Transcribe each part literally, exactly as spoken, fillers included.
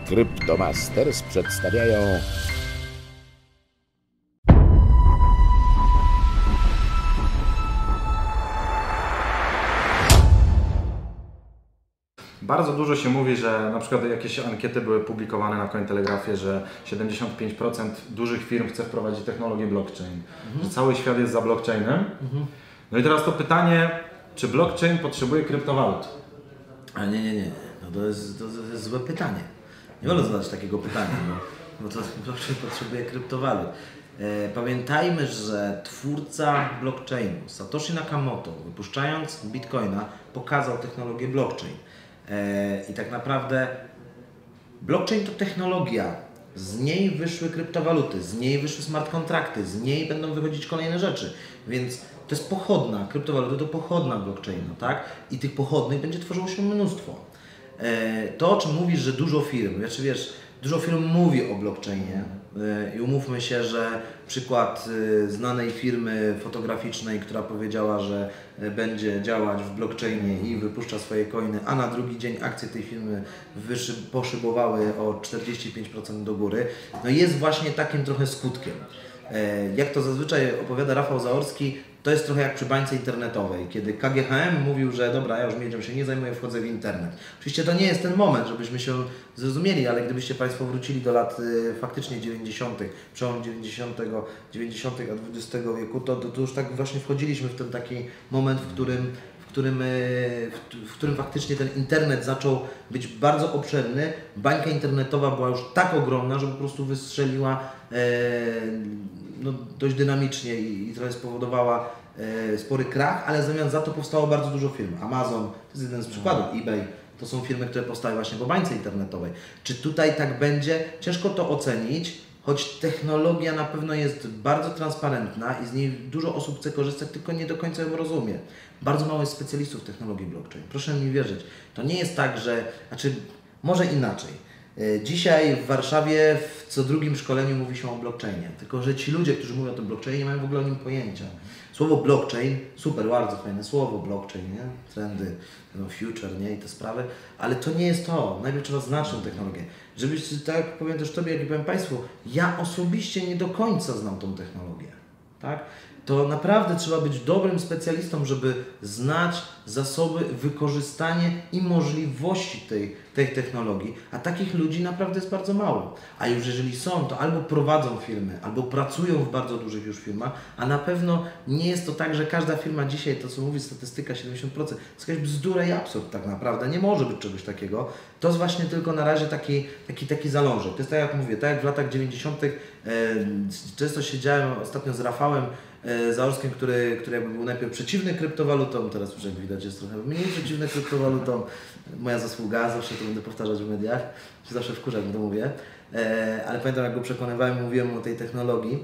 Cryptomasters przedstawiają Bardzo dużo się mówi, że na przykład jakieś ankiety były publikowane na Cointelegraphie, że siedemdziesiąt pięć procent dużych firm chce wprowadzić technologię blockchain, mhm. że cały świat jest za blockchainem. Mhm. No i teraz to pytanie, czy blockchain potrzebuje kryptowalut? A nie, nie, nie. No to, jest, to jest złe pytanie. Nie wolno zadać takiego pytania, no, bo to blockchain potrzebuje kryptowalut. E, pamiętajmy, że twórca blockchainu, Satoshi Nakamoto, wypuszczając Bitcoina, pokazał technologię blockchain. E, I tak naprawdę blockchain to technologia, z niej wyszły kryptowaluty, z niej wyszły smart kontrakty, z niej będą wychodzić kolejne rzeczy, więc to jest pochodna, kryptowaluty to pochodna blockchainu, tak? I tych pochodnych będzie tworzyło się mnóstwo. E, to, o czym mówisz, że dużo firm, znaczy wiesz, dużo firm mówi o blockchainie e, i umówmy się, że przykład e, znanej firmy fotograficznej, która powiedziała, że e, będzie działać w blockchainie i wypuszcza swoje coiny, a na drugi dzień akcje tej firmy wyszy, poszybowały o czterdzieści pięć procent do góry, no jest właśnie takim trochę skutkiem. E, jak to zazwyczaj opowiada Rafał Zaorski, to jest trochę jak przy bańce internetowej, kiedy K G H M mówił, że dobra, ja już miedzią się nie zajmuję, wchodzę w internet. Oczywiście to nie jest ten moment, żebyśmy się zrozumieli, ale gdybyście Państwo wrócili do lat y, faktycznie dziewięćdziesiątych, przełom dziewięćdziesiątego, dziewięćdziesiątego a dwudziestego wieku, to, to, to już tak właśnie wchodziliśmy w ten taki moment, w którym, w którym, y, w, w którym faktycznie ten internet zaczął być bardzo obszerny. Bańka internetowa była już tak ogromna, że po prostu wystrzeliła y, no, dość dynamicznie i, i trochę spowodowała e, spory krach, ale w zamian za to powstało bardzo dużo firm. Amazon, to jest jeden z przykładów, eBay, to są firmy, które powstały właśnie po bańce internetowej. Czy tutaj tak będzie? Ciężko to ocenić, choć technologia na pewno jest bardzo transparentna i z niej dużo osób chce korzystać, tylko nie do końca ją rozumie. Bardzo mało jest specjalistów technologii blockchain. Proszę mi wierzyć, to nie jest tak, że, znaczy może inaczej. Dzisiaj w Warszawie w co drugim szkoleniu mówi się o blockchainie, tylko że ci ludzie, którzy mówią o tym blockchainie, nie mają w ogóle o nim pojęcia. Słowo blockchain, super, bardzo fajne słowo, blockchain, nie? Trendy, no future, nie? I te sprawy, ale to nie jest to. Najpierw trzeba znać tę technologię. Żebyś, tak jak powiem też Tobie, jak i powiem Państwu, ja osobiście nie do końca znam tą technologię, tak? To naprawdę trzeba być dobrym specjalistą, żeby znać zasoby, wykorzystanie i możliwości tej, tej technologii, a takich ludzi naprawdę jest bardzo mało. A już jeżeli są, to albo prowadzą firmy, albo pracują w bardzo dużych już firmach, a na pewno nie jest to tak, że każda firma dzisiaj, to co mówi statystyka siedemdziesiąt procent, to jest jakaś bzdura i absurd tak naprawdę, nie może być czegoś takiego. To jest właśnie tylko na razie taki, taki, taki zalążek. To jest tak jak mówię, tak jak w latach dziewięćdziesiątych e, często siedziałem ostatnio z Rafałem Zaorskim, który, który jakby był najpierw przeciwny kryptowalutom, teraz już jak widać jest trochę mniej przeciwny kryptowalutom. Moja zasługa, zawsze to będę powtarzać w mediach, się zawsze wkurzam, gdy to mówię. Ale pamiętam, jak go przekonywałem, mówiłem mu o tej technologii.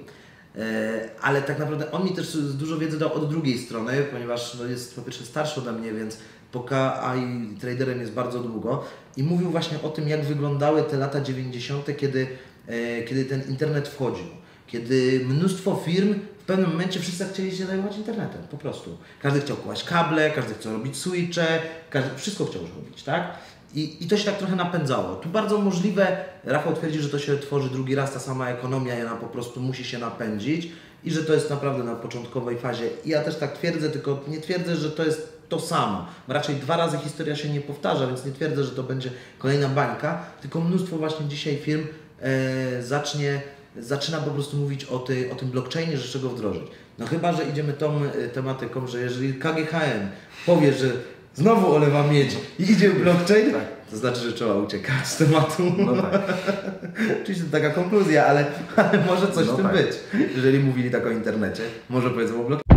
Ale tak naprawdę on mi też dużo wiedzy dał od drugiej strony, ponieważ no, jest po pierwsze starszy ode mnie, więc po K A i traderem jest bardzo długo. I mówił właśnie o tym, jak wyglądały te lata dziewięćdziesiąte, kiedy, kiedy ten internet wchodził. Kiedy mnóstwo firm w pewnym momencie wszyscy chcieli się zajmować internetem, po prostu. Każdy chciał kupować kable, każdy chciał robić switche, każdy, wszystko chciał robić, tak? I, I to się tak trochę napędzało. Tu bardzo możliwe, Rafał twierdzi, że to się tworzy drugi raz, ta sama ekonomia, i ona po prostu musi się napędzić i że to jest naprawdę na początkowej fazie. I ja też tak twierdzę, tylko nie twierdzę, że to jest to samo. Raczej dwa razy historia się nie powtarza, więc nie twierdzę, że to będzie kolejna bańka, tylko mnóstwo właśnie dzisiaj firm e, zacznie zaczyna po prostu mówić o, ty, o tym blockchainie, że czego wdrożyć. No chyba, że idziemy tą y, tematyką, że jeżeli K G H M powie, że znowu olewa miedź i idzie w blockchain, tak, to znaczy, że trzeba uciekać z tematu. No tak. Oczywiście to taka konkluzja, ale, ale może coś no w tym tak być. Jeżeli mówili tak o internecie, może powiedzą o blockchainie.